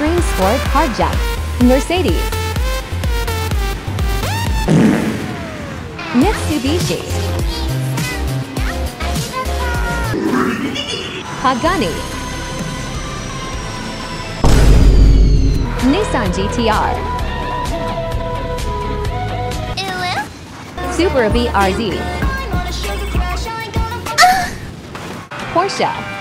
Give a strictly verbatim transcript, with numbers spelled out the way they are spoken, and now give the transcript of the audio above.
Extreme Sport Hard Jump, Mercedes, Mitsubishi, Pagani, Nissan G T R, Subaru B R Z, Porsche,